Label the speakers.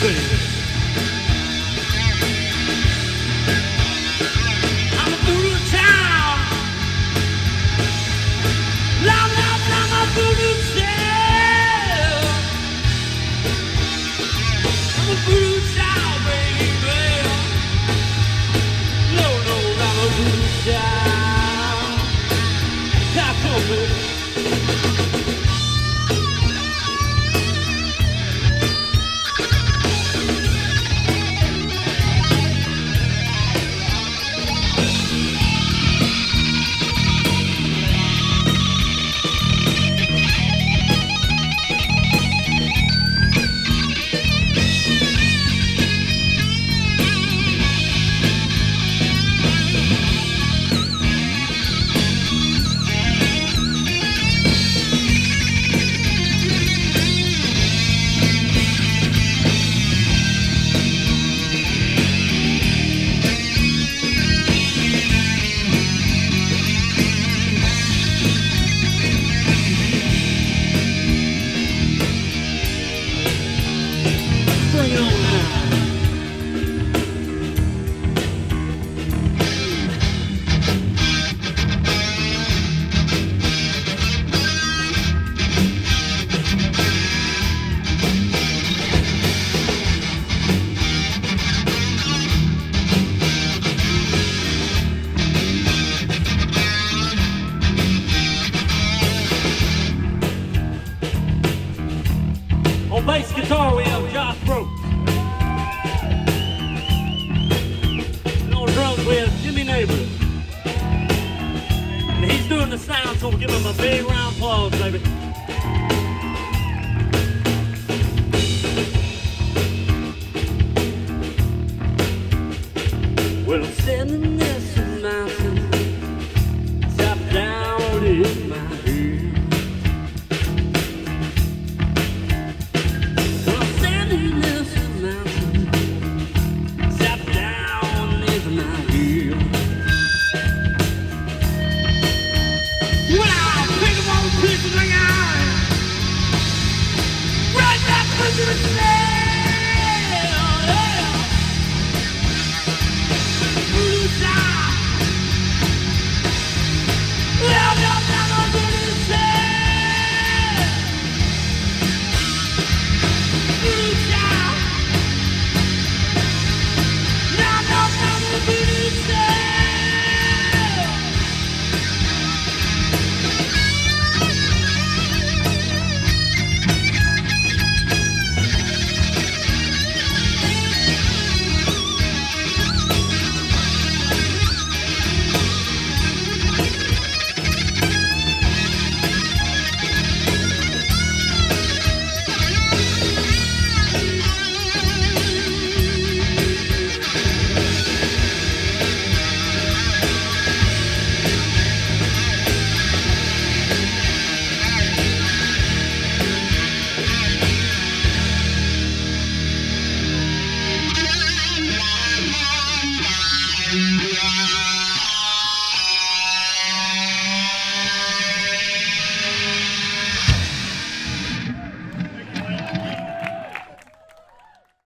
Speaker 1: baby. I'm a voodoo child. Love, love, love, my voodoo child. I'm a voodoo child, baby. No, no, I'm a voodoo child. Come on, baby. Bass guitar we have Roach. And on drums we have Jimmie neighbors. And he's doing the sound, so we'll give him a big round of applause, baby. Well, I'm standing in this mountain, top down in my head. Right back to the